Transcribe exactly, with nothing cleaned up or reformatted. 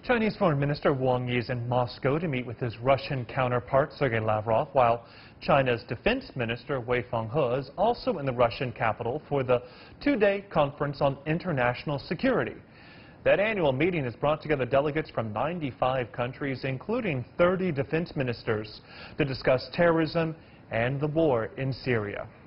Chinese Foreign Minister Wang Yi is in Moscow to meet with his Russian counterpart, Sergey Lavrov, while China's Defense Minister Wei Fenghe is also in the Russian capital for the two-day conference on international security. That annual meeting has brought together delegates from ninety-five countries, including thirty defense ministers, to discuss terrorism and the war in Syria.